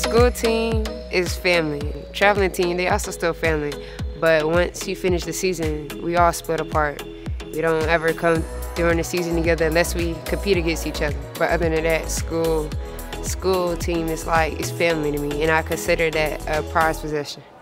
School team is family. Traveling team, they also still family. But once you finish the season, we all split apart. We don't ever come during the season together unless we compete against each other. But other than that, school team is like, it's family to me, and I consider that a prized possession.